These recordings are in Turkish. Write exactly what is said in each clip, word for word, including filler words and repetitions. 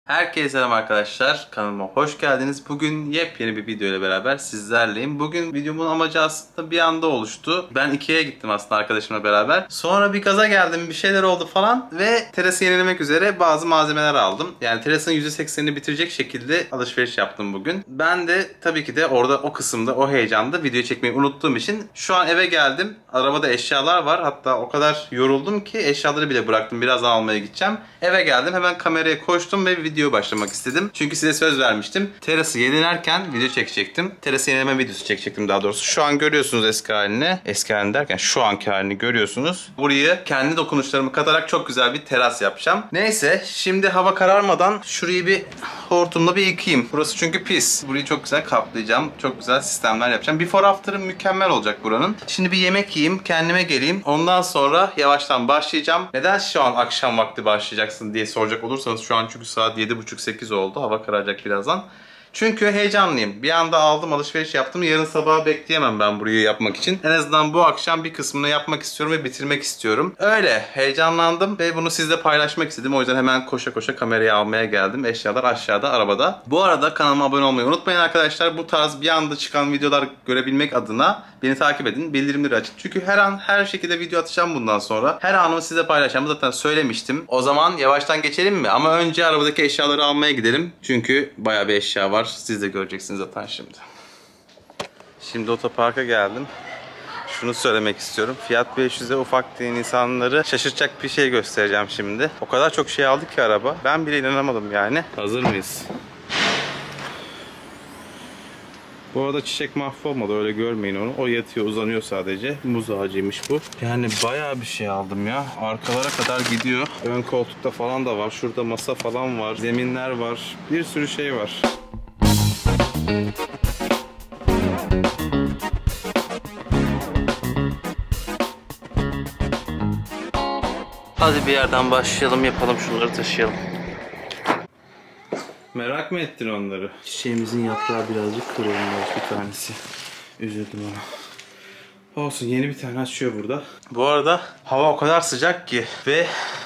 Herkese selam arkadaşlar. Kanalıma hoş geldiniz. Bugün yepyeni bir video ile beraber sizlerleyim. Bugün videomun amacı aslında bir anda oluştu. Ben Ikea'ya gittim aslında arkadaşımla beraber. Sonra bir gaza geldim, bir şeyler oldu falan ve terası yenilemek üzere bazı malzemeler aldım. Yani terasının yüzde seksenini bitirecek şekilde alışveriş yaptım bugün. Ben de tabii ki de orada o kısımda, o heyecanda video çekmeyi unuttuğum için şu an eve geldim. Arabada eşyalar var. Hatta o kadar yoruldum ki eşyaları bile bıraktım. Birazdan almaya gideceğim. Eve geldim. Hemen kameraya koştum ve video başlamak istedim. Çünkü size söz vermiştim. Terası yenilerken video çekecektim. Terası yenileme videosu çekecektim daha doğrusu. Şu an görüyorsunuz eski halini. Eski halini derken şu anki halini görüyorsunuz. Burayı kendi dokunuşlarımı katarak çok güzel bir teras yapacağım. Neyse, şimdi hava kararmadan şurayı bir hortumla bir yıkayayım. Burası çünkü pis. Burayı çok güzel kaplayacağım. Çok güzel sistemler yapacağım. Before after'ım mükemmel olacak buranın. Şimdi bir yemek yiyeyim, kendime geleyim. Ondan sonra yavaştan başlayacağım. Neden şu an akşam vakti başlayacaksın diye soracak olursanız, şu an çünkü saat yedi buçuk sekiz oldu. Hava kararacak birazdan. Çünkü heyecanlıyım. Bir anda aldım, alışveriş yaptım. Yarın sabaha bekleyemem ben burayı yapmak için. En azından bu akşam bir kısmını yapmak istiyorum ve bitirmek istiyorum. Öyle heyecanlandım ve bunu sizle paylaşmak istedim. O yüzden hemen koşa koşa kamerayı almaya geldim. Eşyalar aşağıda, arabada. Bu arada kanalıma abone olmayı unutmayın arkadaşlar. Bu tarz bir anda çıkan videolar görebilmek adına beni takip edin. Bildirimleri açın. Çünkü her an her şekilde video atacağım bundan sonra. Her anımı size paylaşacağımı zaten söylemiştim. O zaman yavaştan geçelim mi? Ama önce arabadaki eşyaları almaya gidelim. Çünkü bayağı bir eşya var. Siz de göreceksiniz zaten şimdi. Şimdi otoparka geldim. Şunu söylemek istiyorum. Fiat beş yüze ufak diyen insanları şaşırtacak bir şey göstereceğim şimdi. O kadar çok şey aldı ki araba. Ben bile inanamadım yani. Hazır mıyız? Bu arada çiçek mahvolmadı, öyle görmeyin onu. O yatıyor, uzanıyor sadece. Muz ağacıymış bu. Yani bayağı bir şey aldım ya. Arkalara kadar gidiyor. Ön koltukta falan da var. Şurada masa falan var. Zeminler var. Bir sürü şey var. Hadi bir yerden başlayalım, yapalım şunları, taşıyalım. Merak mı ettin onları? Çiçeğimizin yaprağı birazcık kırılmış, bir tanesi. Üzüldüm ona. Olsun, yeni bir tane açıyor burada. Bu arada hava o kadar sıcak ki ve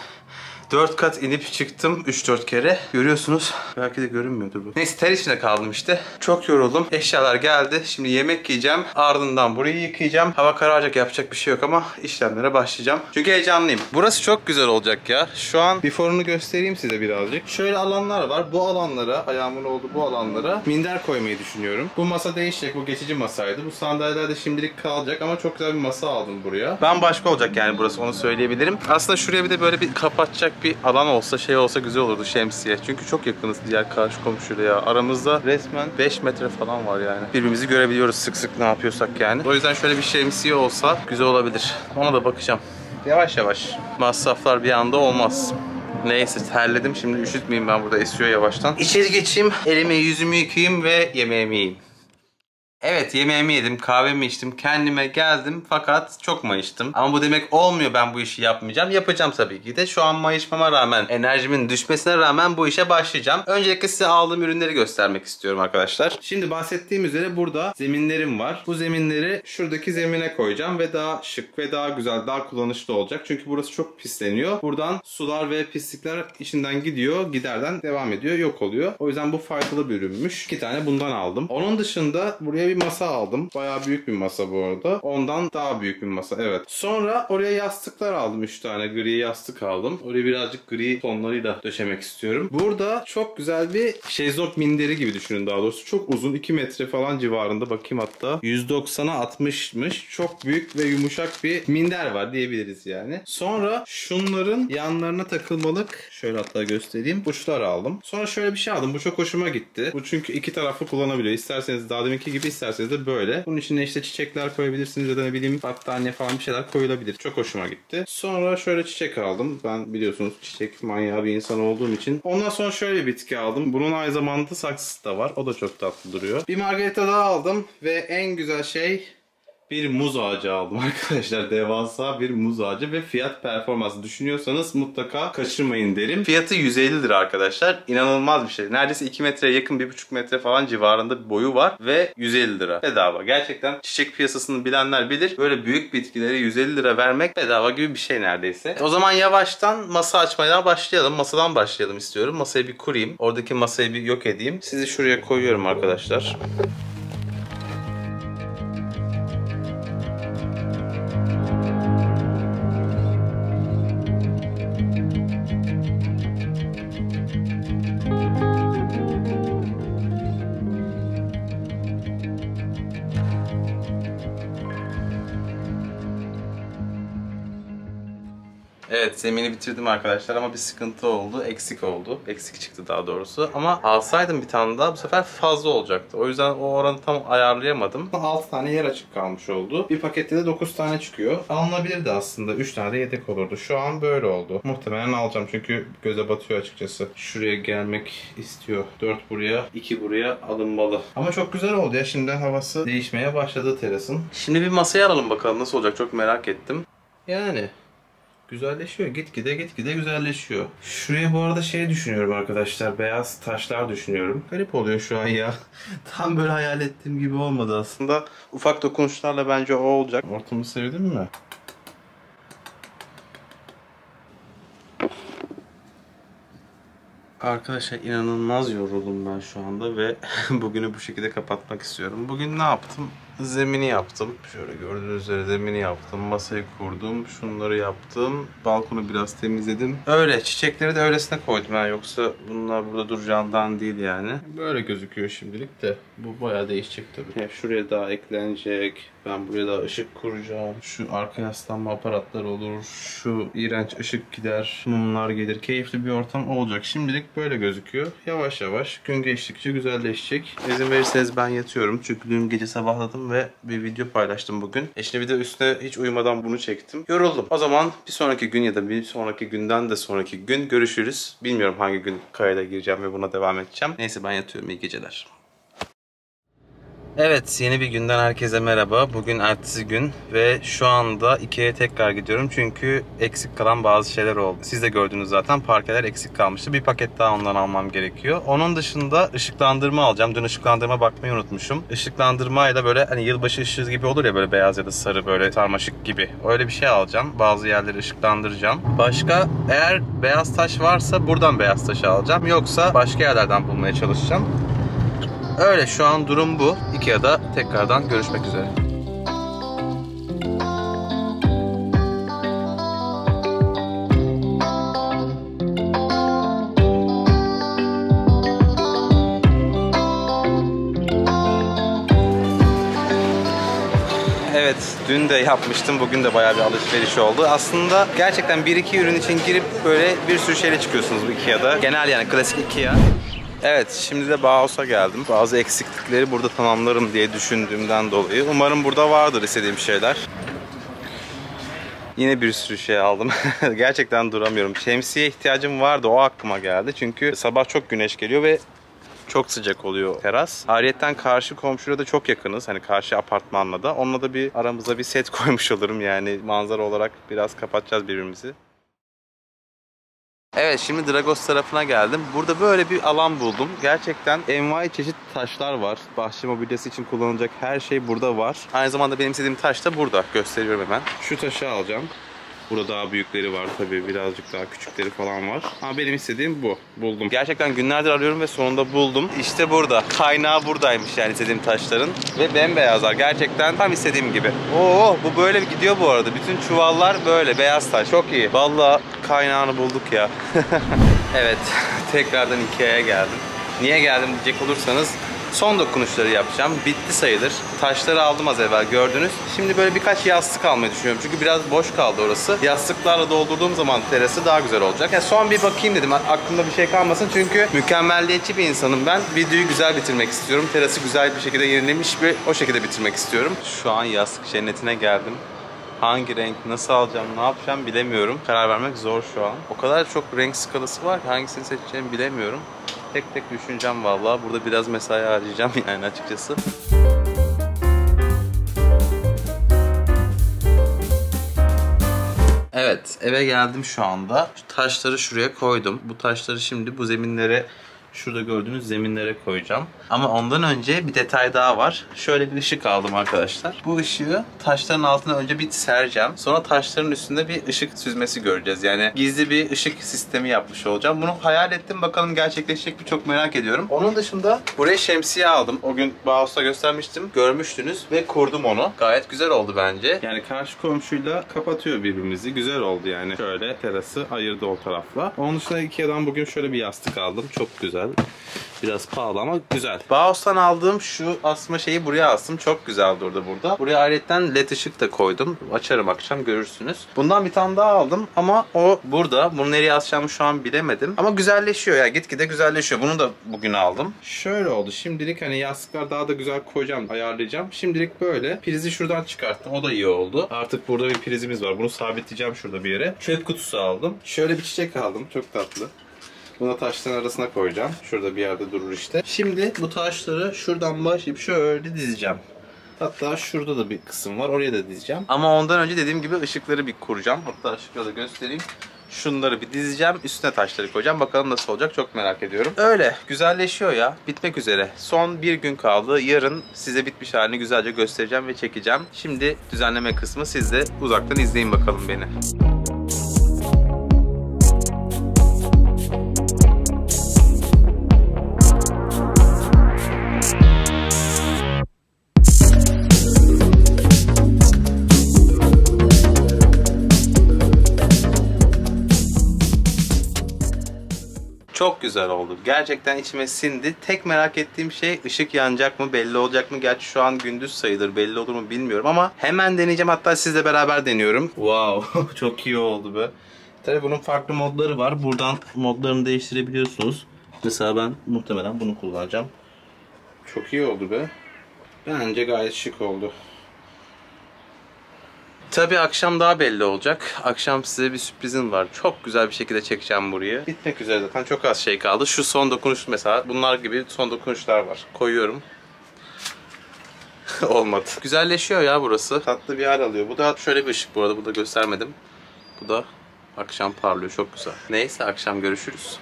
dört kat inip çıktım üç dört kere. Görüyorsunuz. Belki de görünmüyordur bu. Neyse, ter içinde kaldım işte. Çok yoruldum. Eşyalar geldi. Şimdi yemek yiyeceğim. Ardından burayı yıkayacağım. Hava kararacak, yapacak bir şey yok ama işlemlere başlayacağım. Çünkü heyecanlıyım. Burası çok güzel olacak ya. Şu an before'unu göstereyim size birazcık. Şöyle alanlar var. Bu alanlara, ayağımın olduğu bu alanlara minder koymayı düşünüyorum. Bu masa değişecek. Bu geçici masaydı. Bu sandalyeler de şimdilik kalacak ama çok güzel bir masa aldım buraya. Ben başka olacak yani burası, onu söyleyebilirim. Aslında şuraya bir de böyle bir kapatacak bir alan olsa, şey olsa güzel olurdu, şemsiye. Çünkü çok yakınız diğer karşı komşuyla ya. Aramızda resmen beş metre falan var yani. Birbirimizi görebiliyoruz sık sık ne yapıyorsak yani. O yüzden şöyle bir şemsiye olsa güzel olabilir. Ona da bakacağım. Yavaş yavaş. Masraflar bir anda olmaz. Neyse, terledim. Şimdi üşütmeyeyim, ben burada esiyor yavaştan. İçeri geçeyim, elimi yüzümü yıkayayım ve yemeğimi yiyeyim. Evet, yemeğimi yedim, kahvemi içtim, kendime geldim fakat çok mayıştım. Ama bu demek olmuyor ben bu işi yapmayacağım. Yapacağım tabii ki de. Şu an mayışmama rağmen, enerjimin düşmesine rağmen bu işe başlayacağım. Öncelikle size aldığım ürünleri göstermek istiyorum arkadaşlar. Şimdi bahsettiğim üzere burada zeminlerim var. Bu zeminleri şuradaki zemine koyacağım ve daha şık ve daha güzel, daha kullanışlı olacak. Çünkü burası çok pisleniyor. Buradan sular ve pislikler içinden gidiyor, giderden devam ediyor, yok oluyor. O yüzden bu faydalı bir ürünmüş. İki tane bundan aldım. Onun dışında buraya bir masa aldım. Bayağı büyük bir masa bu arada. Ondan daha büyük bir masa, evet. Sonra oraya yastıklar aldım. üç tane gri yastık aldım. Oraya birazcık gri tonlarıyla döşemek istiyorum. Burada çok güzel bir şezlong minderi gibi düşünün daha doğrusu. Çok uzun, iki metre falan civarında. Bakayım hatta. yüz doksana altmışmış. Çok büyük ve yumuşak bir minder var diyebiliriz yani. Sonra şunların yanlarına takılmalık, şöyle hatta göstereyim, uçlar aldım. Sonra şöyle bir şey aldım. Bu çok hoşuma gitti. Bu çünkü iki taraflı kullanabiliyor. İsterseniz daha deminki gibi, isterseniz de böyle. Bunun içine işte çiçekler koyabilirsiniz ya da ne bileyim battaniye falan bir şeyler koyulabilir. Çok hoşuma gitti. Sonra şöyle çiçek aldım. Ben biliyorsunuz çiçek manyağı bir insan olduğum için. Ondan sonra şöyle bir bitki aldım. Bunun aynı zamanda saksısı da var. O da çok tatlı duruyor. Bir margarita daha aldım ve en güzel şey bir muz ağacı aldım arkadaşlar. Devasa bir muz ağacı ve fiyat performansı düşünüyorsanız mutlaka kaçırmayın derim. Fiyatı yüz elli lira arkadaşlar. İnanılmaz bir şey. Neredeyse iki metreye yakın, bir buçuk metre falan civarında bir boyu var ve yüz elli lira. Bedava. Gerçekten çiçek piyasasını bilenler bilir. Böyle büyük bitkilere yüz elli lira vermek bedava gibi bir şey neredeyse. O zaman yavaştan masa açmaya başlayalım. Masadan başlayalım istiyorum. Masayı bir kurayım. Oradaki masayı bir yok edeyim. Sizi şuraya koyuyorum arkadaşlar. Evet, zemini bitirdim arkadaşlar ama bir sıkıntı oldu. Eksik oldu. Eksik çıktı daha doğrusu. Ama alsaydım bir tane daha bu sefer fazla olacaktı. O yüzden o oranı tam ayarlayamadım. altı tane yer açık kalmış oldu. Bir pakette de dokuz tane çıkıyor. Alınabilirdi aslında. üç tane de yedek olurdu. Şu an böyle oldu. Muhtemelen alacağım çünkü göze batıyor açıkçası. Şuraya gelmek istiyor. dört buraya, iki buraya alınmalı. Ama çok güzel oldu ya. Şimdiden havası değişmeye başladı terasın. Şimdi bir masaya alalım bakalım nasıl olacak, çok merak ettim. Yani... güzelleşiyor. Gitgide gitgide güzelleşiyor. Şuraya bu arada şey düşünüyorum arkadaşlar. Beyaz taşlar düşünüyorum. Garip oluyor şu an ya. Tam böyle hayal ettiğim gibi olmadı aslında. Ufak dokunuşlarla bence o olacak. Ortamı sevdin mi? Arkadaşlar inanılmaz yoruldum ben şu anda ve bugünü bu şekilde kapatmak istiyorum. Bugün ne yaptım? Zemini yaptım. Şöyle gördüğünüz üzere zemini yaptım. Masayı kurdum. Şunları yaptım. Balkonu biraz temizledim. Öyle. Çiçekleri de öylesine koydum. Yani yoksa bunlar burada duracağından değil yani. Böyle gözüküyor şimdilik de. Bu bayağı değişecek tabii. Ya şuraya daha eklenecek. Ben buraya daha ışık kuracağım. Şu arka yaslanma aparatları olur. Şu iğrenç ışık gider. Mumlar gelir. Keyifli bir ortam olacak. Şimdilik böyle gözüküyor. Yavaş yavaş gün geçtikçe güzelleşecek. İzin verirseniz ben yatıyorum. Çünkü dün gece sabahladım ve bir video paylaştım bugün. E şimdi bir de üstüne hiç uyumadan bunu çektim. Yoruldum. O zaman bir sonraki gün ya da bir sonraki günden de sonraki gün görüşürüz. Bilmiyorum hangi gün kayda gireceğim ve buna devam edeceğim. Neyse ben yatıyorum. İyi geceler. Evet, yeni bir günden herkese merhaba. Bugün ertesi gün ve şu anda Ikea'ya tekrar gidiyorum çünkü eksik kalan bazı şeyler oldu. Siz de gördünüz zaten, parkeler eksik kalmıştı. Bir paket daha ondan almam gerekiyor. Onun dışında ışıklandırma alacağım. Dün ışıklandırma bakmayı unutmuşum. Işıklandırmayla böyle hani yılbaşı ışığı gibi olur ya, böyle beyaz ya da sarı, böyle sarmaşık gibi. Öyle bir şey alacağım. Bazı yerleri ışıklandıracağım. Başka, eğer beyaz taş varsa buradan beyaz taşı alacağım. Yoksa başka yerlerden bulmaya çalışacağım. Öyle, şu an durum bu. Ikea'da tekrardan görüşmek üzere. Evet, dün de yapmıştım. Bugün de bayağı bir alışveriş oldu. Aslında gerçekten bir iki ürün için girip böyle bir sürü şeyle çıkıyorsunuz bu Ikea'da. Genel yani klasik Ikea. Evet, şimdi de Bauhaus'a geldim. Bazı eksiklikleri burada tamamlarım diye düşündüğümden dolayı. Umarım burada vardır istediğim şeyler. Yine bir sürü şey aldım. Gerçekten duramıyorum. Şemsiye ihtiyacım vardı, o aklıma geldi. Çünkü sabah çok güneş geliyor ve çok sıcak oluyor teras. Ayrıyeten karşı komşuyla da çok yakınız. Hani karşı apartmanla da. Onunla da bir aramıza bir set koymuş olurum. Yani manzara olarak biraz kapatacağız birbirimizi. Evet, şimdi Dragos tarafına geldim. Burada böyle bir alan buldum. Gerçekten envai çeşit taşlar var. Bahçe mobilyası için kullanılacak her şey burada var. Aynı zamanda benim istediğim taş da burada. Gösteriyorum hemen. Şu taşı alacağım. Burada daha büyükleri var tabii. Birazcık daha küçükleri falan var. Ama benim istediğim bu. Buldum. Gerçekten günlerdir arıyorum ve sonunda buldum. İşte burada. Kaynağı buradaymış yani istediğim taşların. Ve bembeyazlar. Gerçekten tam istediğim gibi. Oo, bu böyle gidiyor bu arada. Bütün çuvallar böyle beyaz taş. Çok iyi. Vallahi kaynağını bulduk ya. Evet. Tekrardan Ikea'ya geldim. Niye geldim diyecek olursanız, son dokunuşları yapacağım. Bitti sayılır. Taşları aldım az evvel, gördünüz. Şimdi böyle birkaç yastık almayı düşünüyorum. Çünkü biraz boş kaldı orası. Yastıklarla doldurduğum zaman terası daha güzel olacak. Yani son bir bakayım dedim. Aklımda bir şey kalmasın. Çünkü mükemmelliyetçi bir insanım ben. Videoyu güzel bitirmek istiyorum. Terası güzel bir şekilde yenilemiş ve o şekilde bitirmek istiyorum. Şu an yastık cennetine geldim. Hangi renk, nasıl alacağım, ne yapacağım bilemiyorum. Karar vermek zor şu an. O kadar çok renk skalası var ki hangisini seçeceğimi bilemiyorum. Tek tek düşüneceğim vallahi. Burada biraz mesai harcayacağım yani açıkçası. Evet, eve geldim şu anda. Şu taşları şuraya koydum. Bu taşları şimdi bu zeminlere, şurada gördüğünüz zeminlere koyacağım. Ama ondan önce bir detay daha var. Şöyle bir ışık aldım arkadaşlar. Bu ışığı taşların altına önce bir sereceğim. Sonra taşların üstünde bir ışık süzmesi göreceğiz. Yani gizli bir ışık sistemi yapmış olacağım. Bunu hayal ettim. Bakalım gerçekleşecek mi, çok merak ediyorum. Onun dışında buraya şemsiye aldım. O gün Bauhaus'ta göstermiştim. Görmüştünüz ve kurdum onu. Gayet güzel oldu bence. Yani karşı komşuyla kapatıyor birbirimizi. Güzel oldu yani. Şöyle terası ayırdı o tarafla. Onun dışında Ikea'dan bugün şöyle bir yastık aldım. Çok güzel. Biraz pahalı ama güzel. Bauhaus'tan aldığım şu asma şeyi buraya astım. Çok güzel durdu burada. Buraya ayrıca led ışık da koydum. Açarım akşam, görürsünüz. Bundan bir tane daha aldım ama o burada. Bunu nereye asacağımı şu an bilemedim. Ama güzelleşiyor ya. Gitgide güzelleşiyor. Bunu da bugün aldım. Şöyle oldu. Şimdilik hani yastıklar daha da güzel koyacağım, ayarlayacağım. Şimdilik böyle. Prizi şuradan çıkarttım. O da iyi oldu. Artık burada bir prizimiz var. Bunu sabitleyeceğim şurada bir yere. Çöp kutusu aldım. Şöyle bir çiçek aldım. Çok tatlı. Bunu taşların arasına koyacağım. Şurada bir yerde durur işte. Şimdi bu taşları şuradan başlayıp şöyle dizeceğim. Hatta şurada da bir kısım var. Oraya da dizeceğim. Ama ondan önce dediğim gibi ışıkları bir kuracağım. Hatta ışıkları da göstereyim. Şunları bir dizeceğim. Üstüne taşları koyacağım. Bakalım nasıl olacak, çok merak ediyorum. Öyle. Güzelleşiyor ya. Bitmek üzere. Son bir gün kaldı. Yarın size bitmiş halini güzelce göstereceğim ve çekeceğim. Şimdi düzenleme kısmı, siz de uzaktan izleyin bakalım beni. Çok güzel oldu. Gerçekten içime sindi. Tek merak ettiğim şey, ışık yanacak mı, belli olacak mı? Gerçi şu an gündüz sayılır, belli olur mu bilmiyorum ama hemen deneyeceğim. Hatta sizle beraber deniyorum. Wow, çok iyi oldu be. Tabii bunun farklı modları var. Buradan modlarını değiştirebiliyorsunuz. Mesela ben muhtemelen bunu kullanacağım. Çok iyi oldu be. Bence gayet şık oldu. Tabii akşam daha belli olacak. Akşam size bir sürprizim var. Çok güzel bir şekilde çekeceğim burayı. Bitmek üzere zaten, çok az şey kaldı. Şu son dokunuş mesela. Bunlar gibi son dokunuşlar var. Koyuyorum. Olmadı. Güzelleşiyor ya burası. Tatlı bir hal alıyor. Bu da şöyle bir ışık bu arada. Bu da göstermedim. Bu da akşam parlıyor. Çok güzel. Neyse, akşam görüşürüz.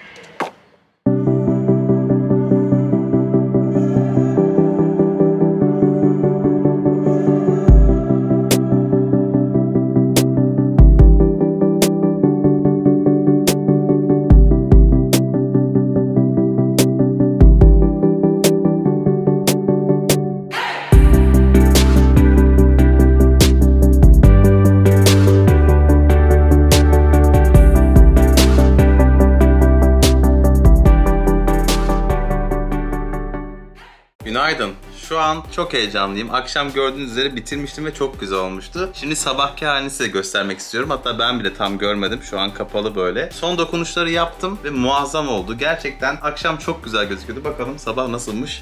Günaydın. Şu an çok heyecanlıyım. Akşam gördüğünüz üzere bitirmiştim ve çok güzel olmuştu. Şimdi sabahki halini size göstermek istiyorum. Hatta ben bile tam görmedim. Şu an kapalı böyle. Son dokunuşları yaptım ve muazzam oldu. Gerçekten akşam çok güzel gözüküyordu. Bakalım sabah nasılmış.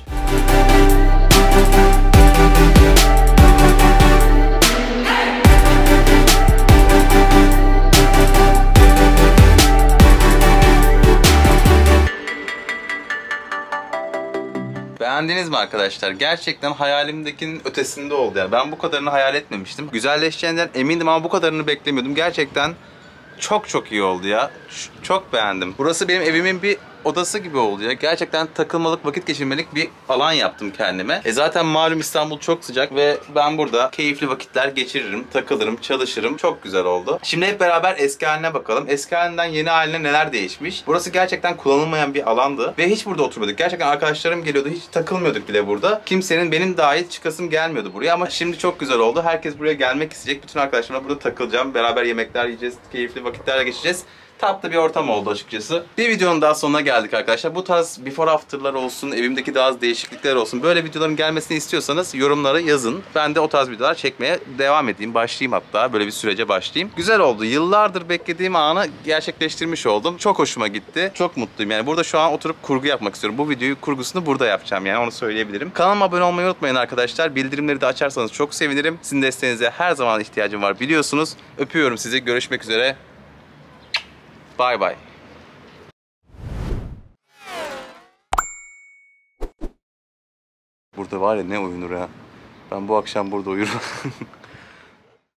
Beğendiniz mi arkadaşlar? Gerçekten hayalimdekinin ötesinde oldu ya. Ben bu kadarını hayal etmemiştim. Güzelleşeceğinden emindim ama bu kadarını beklemiyordum. Gerçekten çok çok iyi oldu ya. Çok beğendim. Burası benim evimin bir odası gibi oldu ya. Gerçekten takılmalık, vakit geçirmelik bir alan yaptım kendime. E zaten malum İstanbul çok sıcak ve ben burada keyifli vakitler geçiririm, takılırım, çalışırım. Çok güzel oldu. Şimdi hep beraber eski haline bakalım. Eski halinden yeni haline neler değişmiş? Burası gerçekten kullanılmayan bir alandı ve hiç burada oturmadık. Gerçekten arkadaşlarım geliyordu, hiç takılmıyorduk bile burada. Kimsenin, benim dahil çıkasım gelmiyordu buraya ama şimdi çok güzel oldu. Herkes buraya gelmek isteyecek. Bütün arkadaşlarımla burada takılacağım. Beraber yemekler yiyeceğiz, keyifli vakitlerle geçeceğiz. Tatlı bir ortam oldu açıkçası. Bir videonun daha sonuna geldik arkadaşlar. Bu tarz before after'lar olsun, evimdeki daha az değişiklikler olsun. Böyle videoların gelmesini istiyorsanız yorumlara yazın. Ben de o tarz videolar çekmeye devam edeyim. Başlayayım hatta. Böyle bir sürece başlayayım. Güzel oldu. Yıllardır beklediğim anı gerçekleştirmiş oldum. Çok hoşuma gitti. Çok mutluyum. Yani burada şu an oturup kurgu yapmak istiyorum. Bu videoyu kurgusunu burada yapacağım. Yani onu söyleyebilirim. Kanalıma abone olmayı unutmayın arkadaşlar. Bildirimleri de açarsanız çok sevinirim. Sizin desteğinize her zaman ihtiyacım var biliyorsunuz. Öpüyorum sizi. Görüşmek üzere. Bye bye. Burada var ya ne uyunur ha. Ben bu akşam burada uyurum.